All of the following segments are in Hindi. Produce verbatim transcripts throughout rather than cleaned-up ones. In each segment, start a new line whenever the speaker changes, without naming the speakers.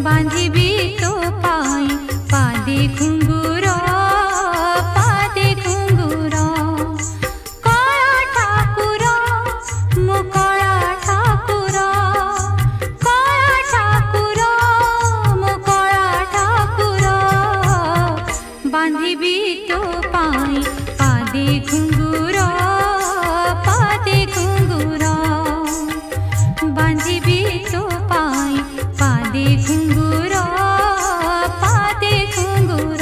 बांधिबी तो पाई पादे घुंगुर पादे घुंगुर कला ठाकुर मो कला ठाकुर कला ठाकुर मो कला ठाकुर बांधिबी तो पाई पादे घुंगुर पादे घुंगुर बांधिबी तो पाई पादे घुंगुर पादे घुंगुर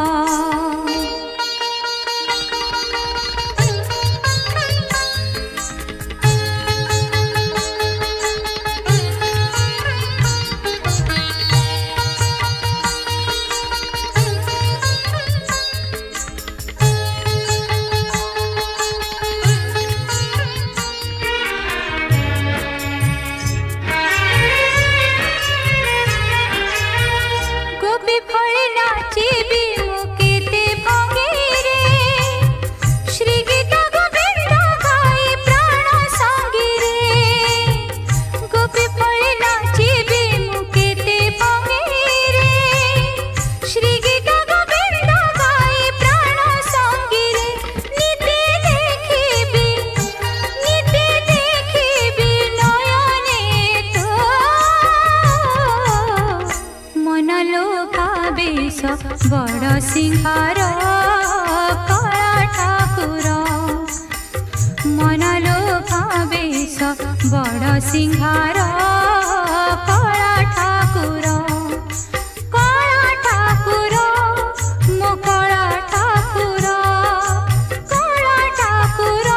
बड़ सिंहार कला ठाकुर मन लोभा बेश बड़ सिंहार कला ठाकुर कला ठाकुर मो कला ठाकुर कला ठाकुर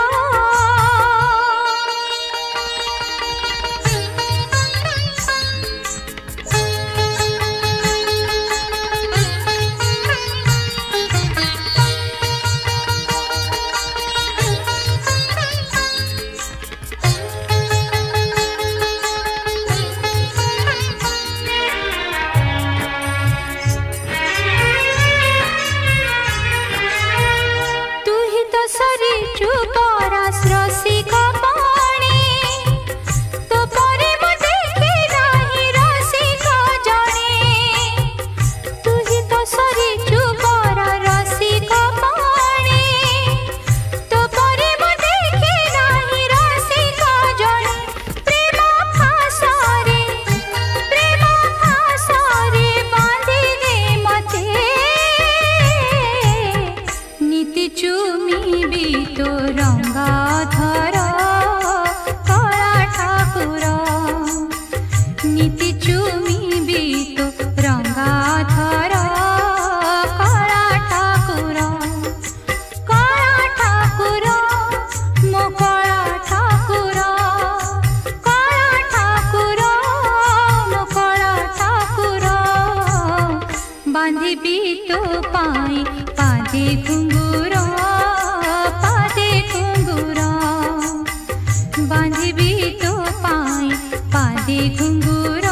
नीति चुमी तो रंगाधर कला ठाकुर कला ठाकुर मो कला ठाकुर कला ठाकुर मो कला ठाकुर बांधिबी तो पाई पादे घुंगुर पादे घुंगुर बांधिबी तो पाई पादे घुंगुर